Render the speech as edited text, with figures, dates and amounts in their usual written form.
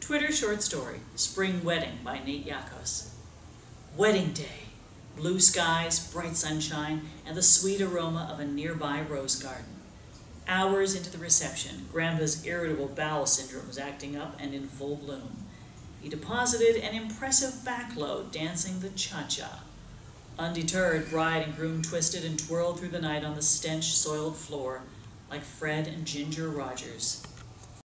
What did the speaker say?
Twitter short story, Spring Wedding by Nate Yacos. Wedding day, blue skies, bright sunshine, and the sweet aroma of a nearby rose garden. Hours into the reception, Grandpa's irritable bowel syndrome was acting up and in full bloom. He deposited an impressive backload dancing the cha-cha. Undeterred, bride and groom twisted and twirled through the night on the stench, soiled floor like Fred and Ginger Rogers.